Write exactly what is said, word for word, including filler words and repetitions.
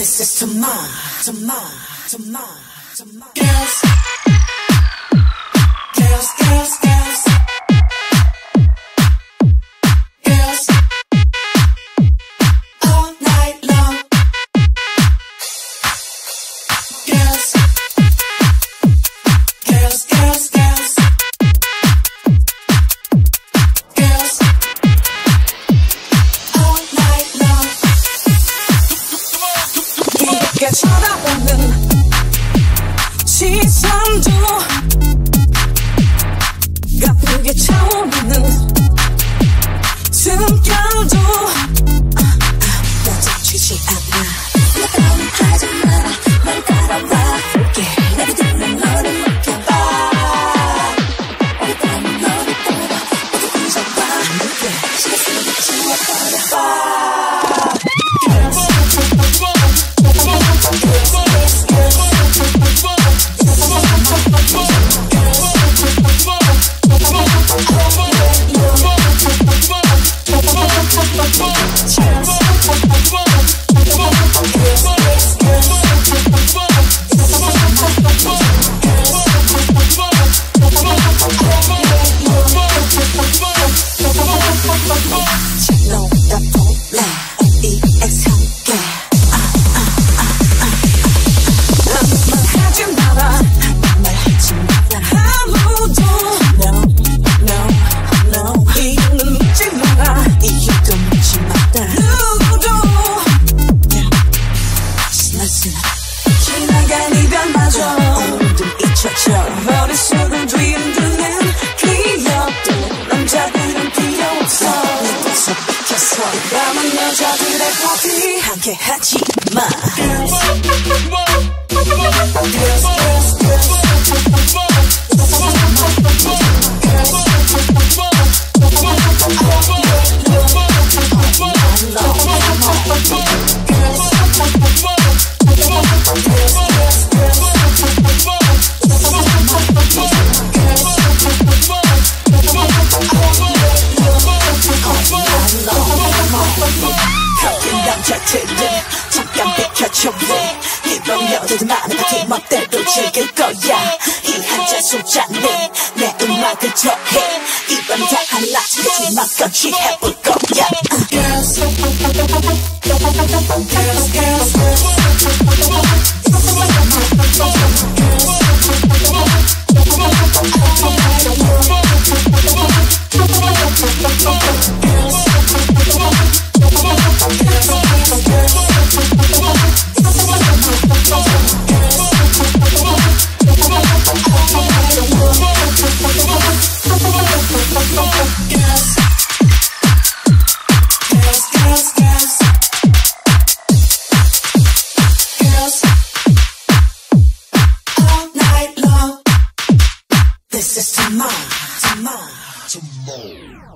This is to my, to my, to my, to my girls, girls, girls, girls, girls, all night long, girls, girls, girls, girls, girls, all night long. 이렇게 쳐다보는 시선도 가쁘게 차오르는 숨결도 멈추지 않아. 너는 하지 마라. 날 따라와 볼게. 내게 듣는 너를 느껴봐. 어디까지 너를 따라 모두 잊어봐. 시간 속에 지워버려봐. 지나간 이별마저 오늘도 잊혀져. 머릿속을 뒤흔드는 기억도. 남자들은 필요 없어. 내버서 비켜서 남은 여자들의 파티 함께 하지 마. Girls, girls, girls, girls. 남자들은 잠깐 비켜줘래. 이런 여자들 많은 파티 멋대로 즐길 거야. 이 한 잔 술잔에 내 음악을 더해. 이번 다 하나씩 마음껏 해볼 거야. Girls, girls, girls, This is tomorrow, tomorrow, tomorrow.